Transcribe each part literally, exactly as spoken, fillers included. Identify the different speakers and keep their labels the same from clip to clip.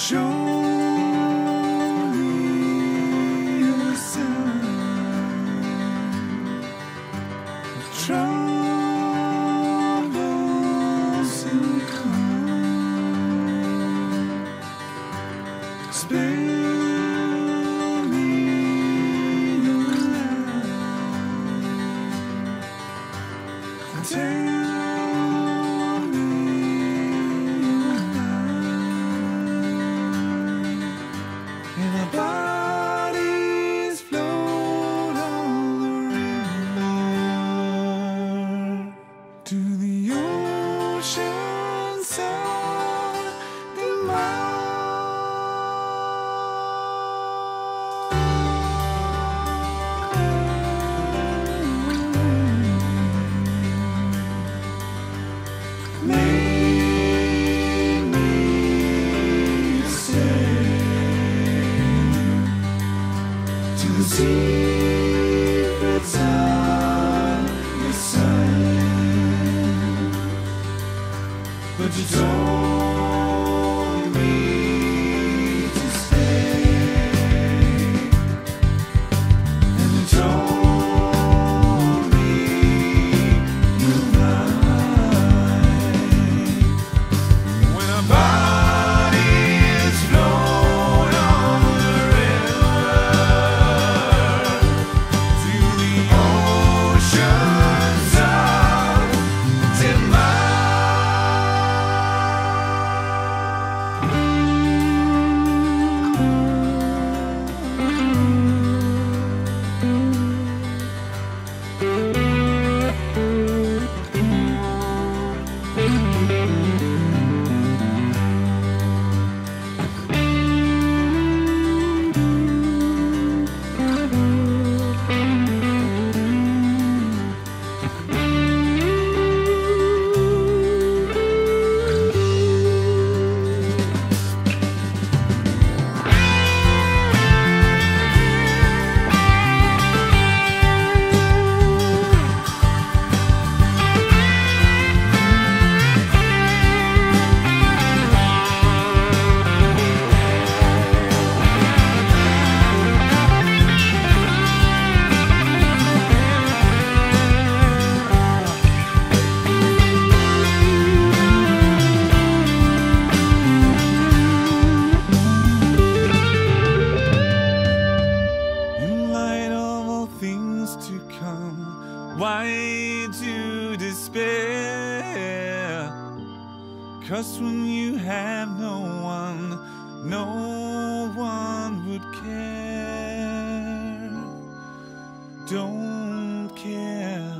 Speaker 1: Show me your sign of troubles to come. Spare me your light and tell me your mind. And our bodies float on the river to the ocean side demise. Make me safe to the secrets of your sight. But you told me to stay, and you told me you're mine. When our bodies float on the river to the oceans of to come. Why to despair? 'Cause when you have no one, no one would care. Don't care.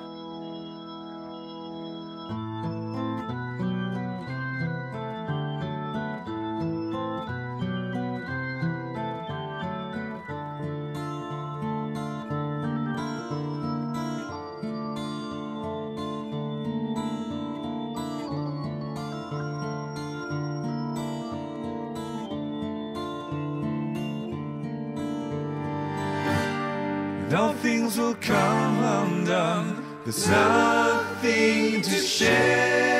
Speaker 1: All things will come undone. There's nothing to share.